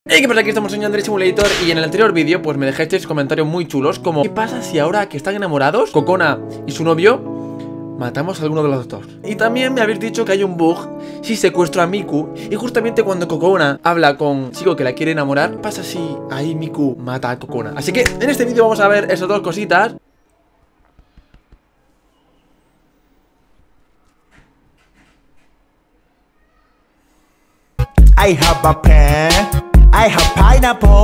Hey, ¿qué pasa? Aquí estamos en Yandere Simulator. Y en el anterior vídeo pues me dejasteis comentarios muy chulos como ¿qué pasa si ahora que están enamorados, Kokona y su novio, matamos a alguno de los dos? Y también me habéis dicho que hay un bug si secuestro a Miku. Y justamente cuando Kokona habla con un chico que la quiere enamorar, pasa si ahí Miku mata a Kokona. Así que en este vídeo vamos a ver esas dos cositas. I have a pen, I have pineapple,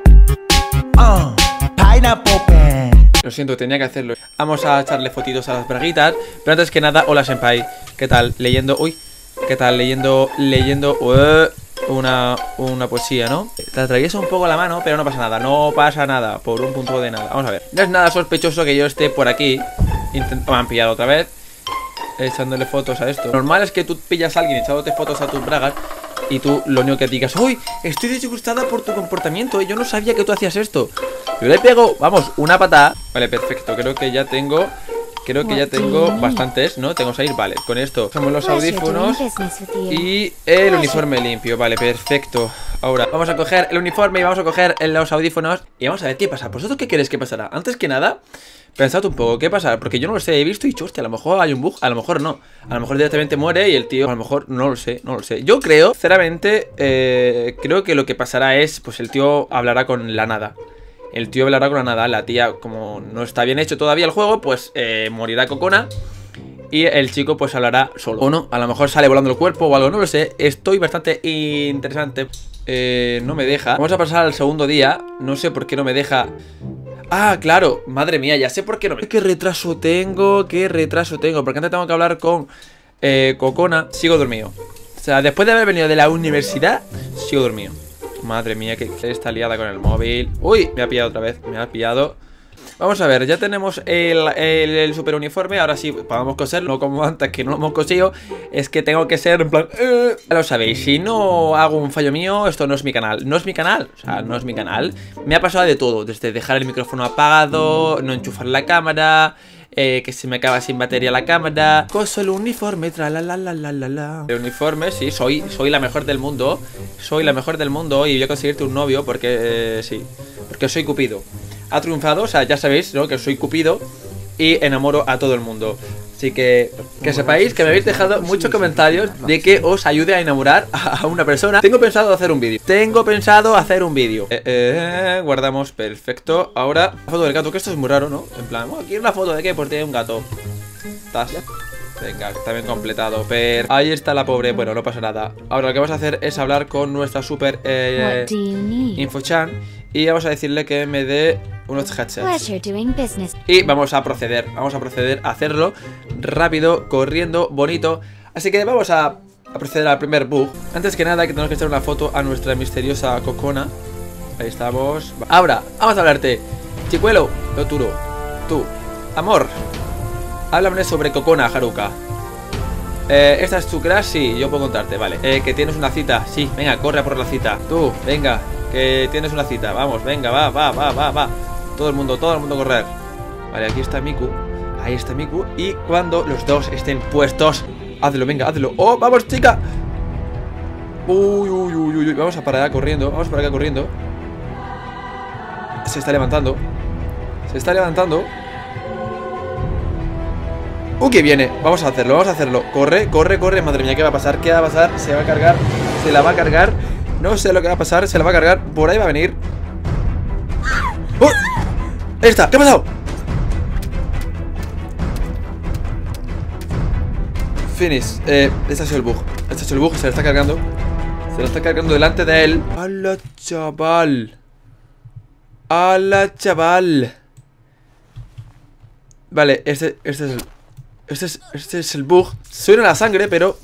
pineapple pen. Lo siento, tenía que hacerlo. Vamos a echarle fotitos a las braguitas. Pero antes que nada, hola senpai. ¿Qué tal? Leyendo, uy, ¿qué tal? Leyendo una poesía, ¿no? Te atraviesa un poco la mano, pero no pasa nada. No pasa nada, por un punto de nada. Vamos a ver. No es nada sospechoso que yo esté por aquí. Me han pillado otra vez echándole fotos a esto. Lo normal es que tú pillas a alguien echándote fotos a tus bragas y tú lo único que digas: uy, estoy disgustada por tu comportamiento, yo no sabía que tú hacías esto. Yo le pego, vamos, una patada. Vale, perfecto, creo que ya tengo bastantes, ¿no? Tengo 6, vale. Con esto somos los audífonos y el uniforme limpio. Vale, perfecto. Ahora vamos a coger el uniforme y vamos a coger los audífonos y vamos a ver qué pasa. ¿Vosotros qué queréis que pasará? Antes que nada, pensad un poco, ¿qué pasa? Porque yo no lo sé, he visto y dicho, hostia, a lo mejor hay un bug, a lo mejor no. A lo mejor directamente muere y el tío, a lo mejor no lo sé, no lo sé. Yo creo, sinceramente, creo que lo que pasará es, pues el tío hablará con la nada. El tío hablará con la nada, la tía, como no está bien hecho todavía el juego, pues morirá Kokona. Y el chico pues hablará solo. O no, a lo mejor sale volando el cuerpo o algo, no lo sé. Estoy bastante interesante. No me deja. Vamos a pasar al segundo día. No sé por qué no me deja. Ah, claro, madre mía, ya sé por qué no me... ¿Qué retraso tengo? ¿Qué retraso tengo? Porque antes tengo que hablar con Kokona. Sigo dormido. O sea, después de haber venido de la universidad, sigo dormido. Madre mía, que está liada con el móvil. Uy, me ha pillado otra vez, me ha pillado. Vamos a ver, ya tenemos el super uniforme. Ahora sí, podemos coserlo, no como antes que no lo hemos cosido. Es que tengo que ser en plan ya lo sabéis, si no hago un fallo mío, esto no es mi canal. No es mi canal, o sea, no es mi canal. Me ha pasado de todo, desde dejar el micrófono apagado, no enchufar la cámara, que se me acaba sin batería la cámara. Coso el uniforme, la. El uniforme, sí, soy la mejor del mundo. Soy la mejor del mundo y voy a conseguirte un novio porque, sí, porque soy Cupido. Ha triunfado, o sea, ya sabéis, ¿no? Que soy Cupido y enamoro a todo el mundo. Así que sepáis que me habéis dejado muchos comentarios de que os ayude a enamorar a una persona. Tengo pensado hacer un vídeo. Guardamos, perfecto. Ahora, la foto del gato, que esto es muy raro, ¿no? En plan, ¿aquí una foto de qué? Pues tiene un gato. Venga, está bien completado. Pero ahí está la pobre, bueno, no pasa nada. Ahora lo que vamos a hacer es hablar con nuestra super Infochan y vamos a decirle que me dé unos headsets. Y vamos a proceder a hacerlo rápido, corriendo, bonito. Así que vamos a proceder al primer bug. Antes que nada, que tenemos que echar una foto a nuestra misteriosa Kokona. Ahí estamos. Ahora, vamos a hablarte. Chicuelo, Toturo, tú, amor, háblame sobre Kokona, Haruka. ¿Esta es tu crush? Sí, yo puedo contarte, vale. Que tienes una cita, sí, venga, corre a por la cita. Tú, venga, que tienes una cita, vamos, venga, va. Todo el mundo correr. Vale, aquí está Miku. Ahí está Miku. Y cuando los dos estén puestos, hazlo, venga, hazlo. ¡Oh, vamos, chica! Uy. Vamos a parar acá corriendo. Se está levantando. Que viene. Vamos a hacerlo. Corre. Madre mía, ¿qué va a pasar? Se va a cargar. Se la va a cargar. No sé lo que va a pasar. Se la va a cargar. Por ahí va a venir. ¡Oh! Ahí está. ¿Qué ha pasado? Finish. Este ha sido el bug. Se la está cargando. Delante de él. ¡Hala, chaval! Vale, este es el bug. Suena la sangre, pero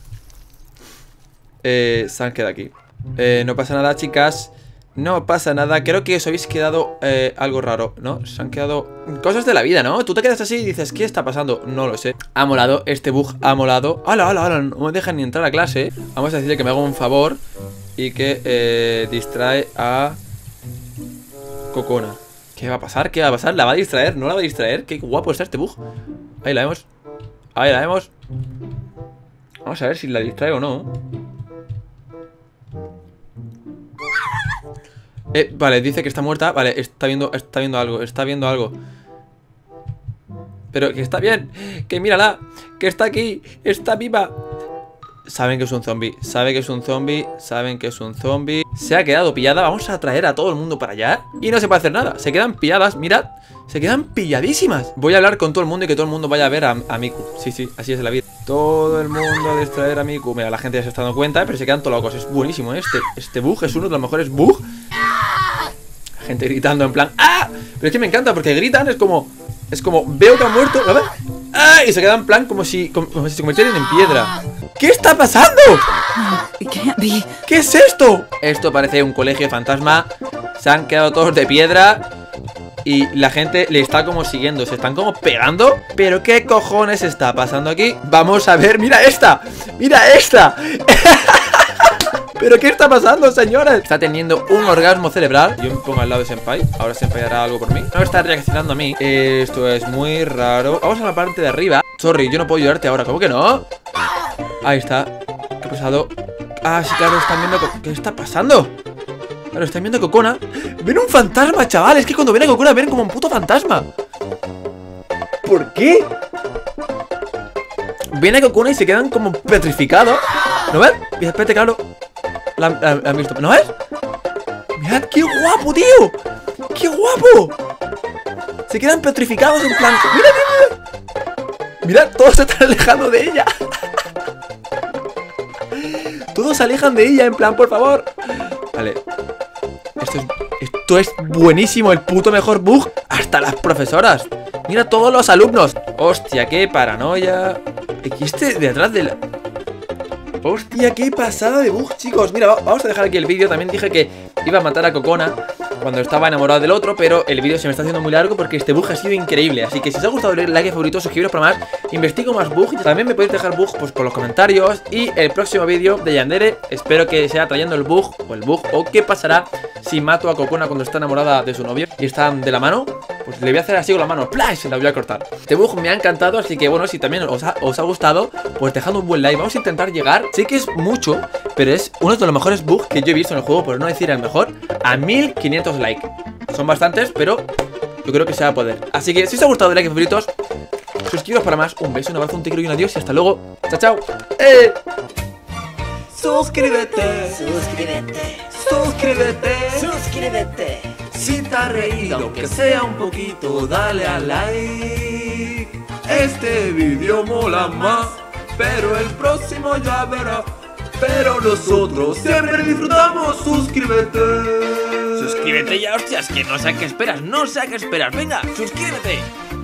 se han quedado aquí. No pasa nada, chicas. No pasa nada. Creo que os habéis quedado algo raro, ¿no? Se han quedado cosas de la vida, ¿no? Tú te quedas así y dices, ¿qué está pasando? No lo sé. Ha molado, este bug ha molado. ¡Hala! No me dejan ni entrar a clase. Vamos a decirle que me haga un favor y que distrae a Kokona. ¿Qué va a pasar? ¿La va a distraer? ¿No la va a distraer? Qué guapo está este bug. Ahí la vemos. Vamos a ver si la distrae o no. Vale, dice que está muerta. Vale, está viendo algo. Está viendo algo. Pero que está bien. Que mírala. Que está aquí. Está viva. Saben que es un zombie. Saben que es un zombie. Saben que es un zombie. Se ha quedado pillada. Vamos a traer a todo el mundo para allá. Y no se puede hacer nada. Se quedan pilladas. Mirad. Se quedan pilladísimas. Voy a hablar con todo el mundo y que todo el mundo vaya a ver a Miku. Sí, sí, así es la vida. Todo el mundo a distraer a Miku. Mira, la gente ya se está dando cuenta, pero se quedan todos locos. Es buenísimo, ¿eh? Este bug es uno de los mejores bugs. La gente gritando en plan ¡ah! Pero es que me encanta porque gritan, es como veo que ha muerto, a ver. ¡Ah! Y se quedan en plan como si se convirtieran en piedra. ¿Qué está pasando? ¿Qué es esto? Esto parece un colegio fantasma. Se han quedado todos de piedra. Y la gente le está como siguiendo. Se están como pegando. ¿Pero qué cojones está pasando aquí? Vamos a ver, mira esta. Mira esta. ¿Pero qué está pasando, señores? Está teniendo un orgasmo cerebral. Yo me pongo al lado de Senpai. Ahora Senpai hará algo por mí. No está reaccionando a mí. Esto es muy raro. Vamos a la parte de arriba. Sorry, yo no puedo ayudarte ahora. ¿Cómo que no? Ahí está. ¿Qué ha pasado? Ah, sí, claro, están viendo... ¿Qué está pasando? Claro, están viendo a Kokona. Ven un fantasma, chaval. Es que cuando ven a Kokona ven como un puto fantasma. ¿Por qué? Ven a Kokona y se quedan como petrificados. ¿No ves? Y espérate, claro. La han visto. ¿No ves? Mirad, qué guapo, tío. ¡Qué guapo! Se quedan petrificados en plan... ¡Mira, mira, mira! Mirad, todos se están alejando de ella. Todos se alejan de ella en plan, por favor. Vale. Esto es buenísimo. El puto mejor bug. Hasta las profesoras. Mira todos los alumnos. Hostia, qué paranoia. Aquí detrás de la... Hostia, qué pasada de bug, chicos. Mira, vamos a dejar aquí el vídeo. También dije que iba a matar a Kokona cuando estaba enamorado del otro, pero el vídeo se me está haciendo muy largo porque este bug ha sido increíble. Así que si os ha gustado, darle like, favorito, suscribiros para más. Investigo más bugs. También me podéis dejar bugs pues por los comentarios. Y el próximo vídeo de Yandere, espero que sea trayendo el bug o qué pasará si mato a Kokona cuando está enamorada de su novio y están de la mano. Pues le voy a hacer así con la mano, ¡plá! Y se la voy a cortar. Este bug me ha encantado, así que bueno, si también os ha gustado, pues dejad un buen like. Vamos a intentar llegar, sé que es mucho, pero es uno de los mejores bugs que yo he visto en el juego, por no decir el mejor, a 1500 likes. Son bastantes, pero yo creo que se va a poder. Así que si os ha gustado, like, favoritos, suscribiros para más. Un beso, un abrazo, un tigre y un adiós y hasta luego. Chao, chao. Suscríbete, Suscríbete, suscríbete. suscríbete. Si te has reído, aunque sea un poquito, dale a like. Este vídeo mola más, pero el próximo ya verás. Pero nosotros siempre disfrutamos. Suscríbete. Suscríbete ya, hostias, que no sé a qué esperas. No sé a qué esperas. Venga, suscríbete.